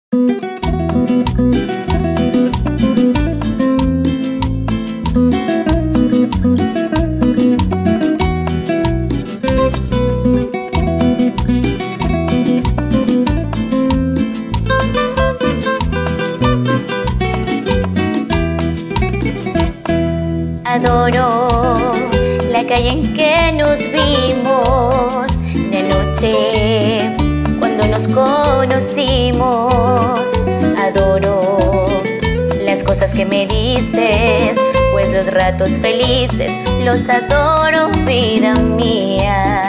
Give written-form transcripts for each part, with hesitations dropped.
Adoro la calle en que nos vimos de noche cuando nos conocimos. Adoro las cosas que me dices, pues los ratos felices los adoro, vida mía.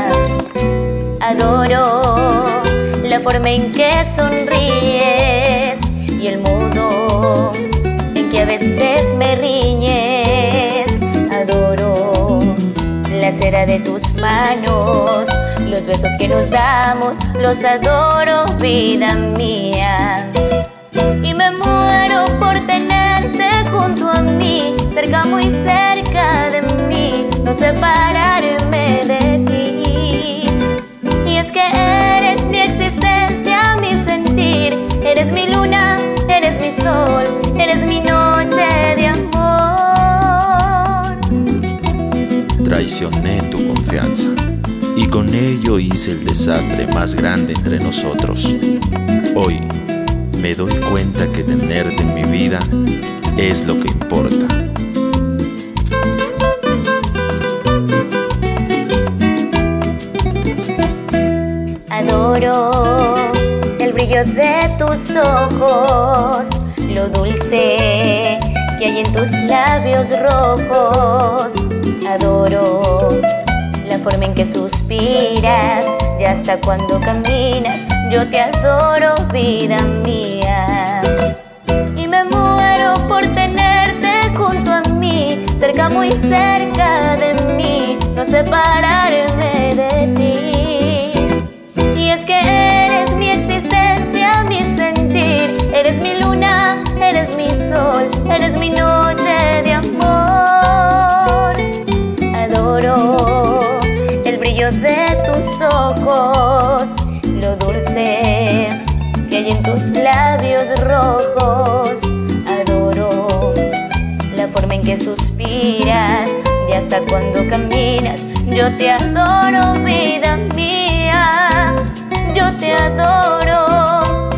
Adoro la forma en que sonríes y el modo en que a veces me riñes. Adoro la cera de tus manos, los besos que nos damos, los adoro, vida mía. Y me muero por tenerte junto a mí, cerca, muy cerca de mí, no separarme de ti. Y es que eres mi existencia, mi sentir, eres mi luna, eres mi sol, eres mi noche de amor. Traicioné tu confianza y con ello hice el desastre más grande entre nosotros. Hoy me doy cuenta que tenerte en mi vida es lo que importa. Adoro el brillo de tus ojos, lo dulce que hay en tus labios rojos. Adoro la forma en que suspiras y hasta cuando caminas. Yo te adoro, vida mía. Y me muero por tenerte junto a mí, cerca, muy cerca de mí, no separarme de ti. Y es que eres mi existencia, mi sentir, eres mi luna, eres mi sol, eres mi noche de amor. Adoro el brillo de tus ojos, lo dulce que hay en tus labios rojos. Adoro la forma en que suspiras y hasta cuando caminas. Yo te adoro, vida mía, yo te adoro.